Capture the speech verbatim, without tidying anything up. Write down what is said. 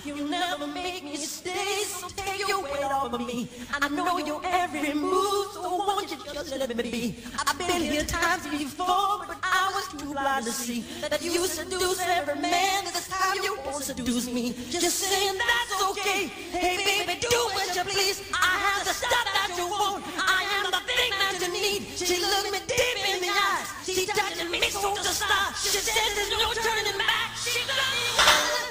You never make me stay, so take your weight off of me. I know your every move, so won't you just let me be? I've been here times before, but I was too blind to see that you seduce every man. That's how you won't seduce me. Just saying that's okay. Hey baby, do what you please. I have the stuff that you want. I am the thing that you need. She looked me deep in the eyes. She touching me so to stop. She said there's no turning back. She got me.